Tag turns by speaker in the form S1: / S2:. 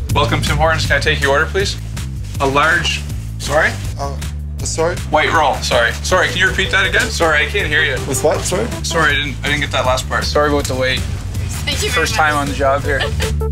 S1: Welcome, Tim Hortons. Can I take your order, please? A large, sorry?
S2: Sorry?
S1: White roll, sorry. Sorry, can you repeat that again? Sorry, I can't hear you.
S2: With what, sorry?
S1: Sorry, I didn't get that last part.
S3: Sorry about the wait.
S4: Thank you.
S3: First time on the job here.